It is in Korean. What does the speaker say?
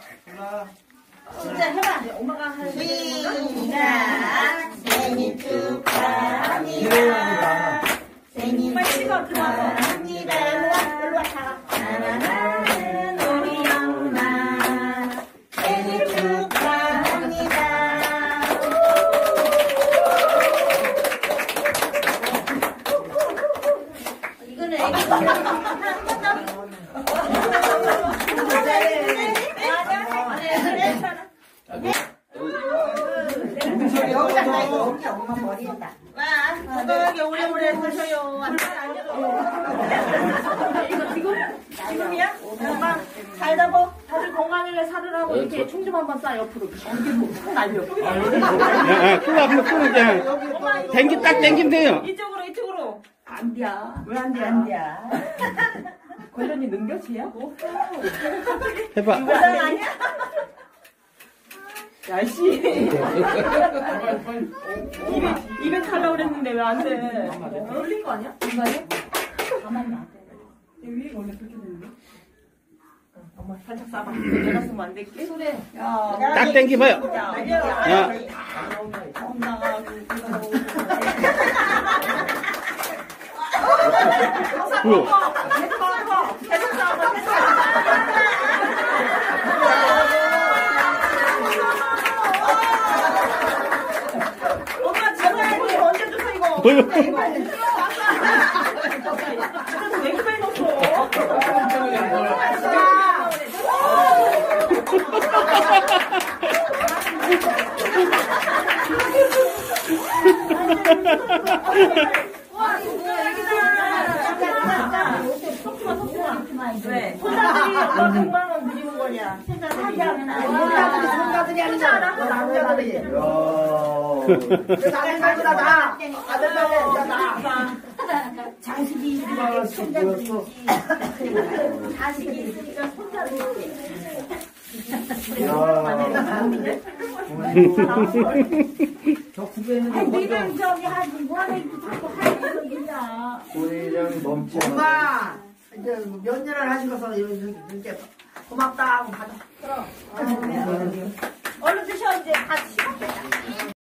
진짜 해봐. 엄마가 하는 시작. 생일 축하합니다. 생일 축하합니다. 사랑하는 우리 엄마 생일 축하합니다. 이거는 애기 여기다 놔, 여기 엄마 머리에다. 와, 건강하게 오래오래 사셔요. 이거 지금이야? 엄마 잘 잡어. 다들 건강하게 살으라고 이렇게 총 좀 한번 쏴 옆으로. 총 날려. 그냥 땡기 딱 땡기면 돼요. 이쪽으로. 안 돼. 왜 안 돼, 안 돼. 권련이 능력이야? 해봐. 고장 아니야? 야씨. 입에 탈라고 그랬는데 왜 안 돼? 흘린 거 아니야? 인간이? 가만히 안 돼. 위에 원래 그렇게 되는데? 엄마 살짝 싸봐. 내가 쓰면 안 될게? 그래. 딱 땡기봐요. 야. 계속 싸봐. 엄마 전화해. 언제 주소 이거? 왜 이렇게 많이 넣었어? 왜? 손자들이 엄마 100만 원 드리는 거냐? 손자들이 아니잖아. 남자들이. 아들들보다 나. 아들들보다 나. 자식이 있으니까 손자들이 있지. 자식이 있으니까 손자들이 있지. 니는 저기 하지 뭐하는 자꾸 하는 얘기냐. 우리랑 넘쳐. 엄마 이제 몇 년을 하시고서 이제 고맙다 하고 받아. 얼른 드셔 이제 다 식었겠다.